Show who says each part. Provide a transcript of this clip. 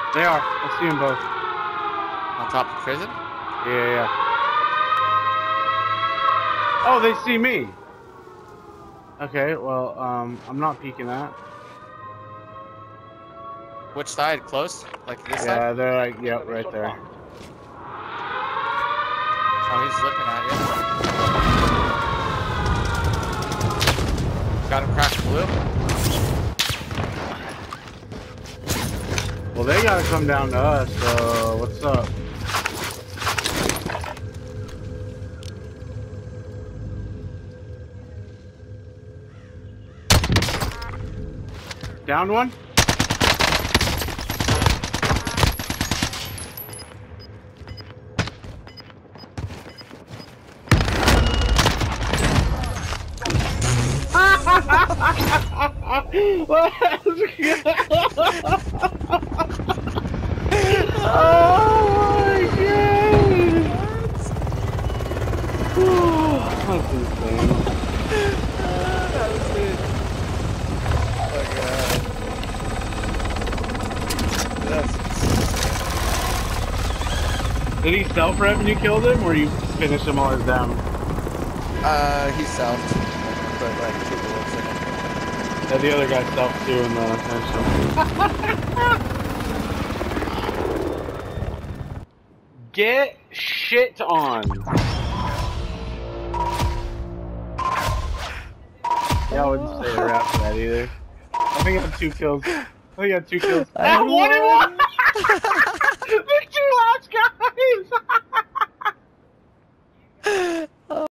Speaker 1: They are. I see them both.
Speaker 2: On top of prison?
Speaker 1: Yeah. Oh, they see me. Okay, well, I'm not peeking that.
Speaker 2: Which side? Close? Like this side?
Speaker 1: Yeah, they're like, yep, right there.
Speaker 2: Oh, he's looking at you. Got him cracked blue.
Speaker 1: Well, they gotta come down to us, so what's up? Down one? Oh my god! That's insane.
Speaker 2: That was it. Oh my god. That's insane.
Speaker 1: Did he self-rep when you killed him, or you finished him while he's down?
Speaker 2: He's selfed. But like 2 bullets in it.
Speaker 1: Yeah, the other guy selfed too in the Get shit on. Yeah, I wouldn't say a rap for that either. I think I had 2 kills. I think I had 2 kills.
Speaker 2: I had
Speaker 1: one and one! The 2 last guys!